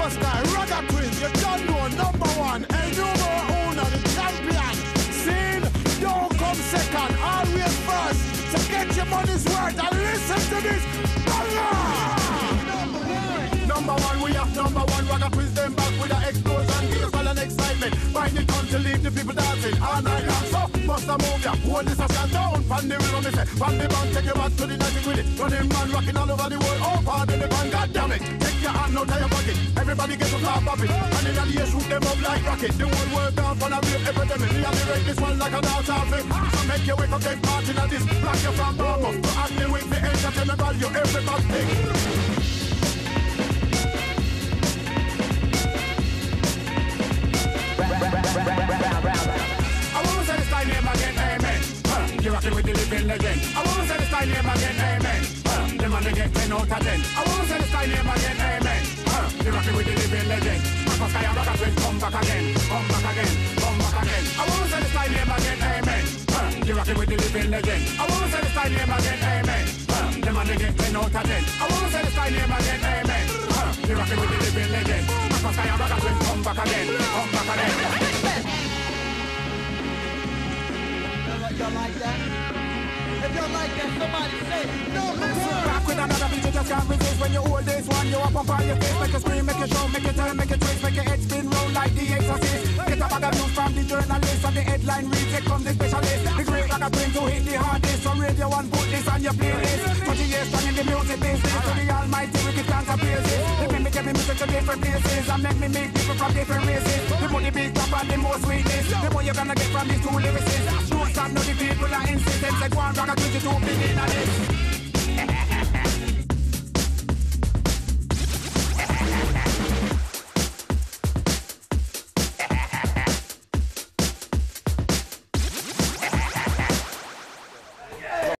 superstar, Ragga Twins, you don't know, number one, El Numero Uno, the champion. Scene, don't come second, always first. So get your money's worth and listen to this. Number one, we have number one. Ragga Twins them back with an explosion, beautiful and excitement. Find it fun to leave the people dancing all night long. So must a move ya, hold this a stand down. From the rhythm, me say, from the band, take you back to the 90 with it. Running man, rocking all over the world. Oh, pardon the band, God damn it. Take your hand out of your pocket. Everybody get to clap up it. And in the air, shoot them up like rocket. The whole world down for a real epidemic. Me and the rate this one like a dance outfit. So make you wake up, take part in this. Rock you from Bournemouth to Acne with the entertainment value. Everybody pick. I won't say this time name again, amen. You rockin' with the living legend. I won't say this time name again, amen. The man they get 10 out of 10. I won't say this time name again, amen. You rockin' with the living legend. Marcus Sky and Ragga Twins come back again, come back again, come back again. I won't say this time name again, amen. You rockin' with the living legend. I won't say this time name again, amen. The man they get 10 out of 10. I won't say this time name again, amen. You rockin' with the living legend. Marcus Sky and Ragga Twins come back again, come back again. Y'all like that? If y'all like that, somebody say no. Back with another beat, you just can't resist. When you hold this one, you up on your face. Make you scream, make you show, make you turn, make you twist, make your head spin roll like the exorcist. Get a bag of news from the journalist, and the headline reads it from the specialist. The great Ragga Twins to hit the hardest. So Radio 1 put this on your playlist. 20 years strong in the music business. To the almighty, we give thanks and praises. They make every music to different places, and make me make people from different races. The more the big top and the more sweetness, the more you're gonna get from these two lyricists. Don't stop, no, the people are insistent. Say go on, Ragga Twins, you too big in a list.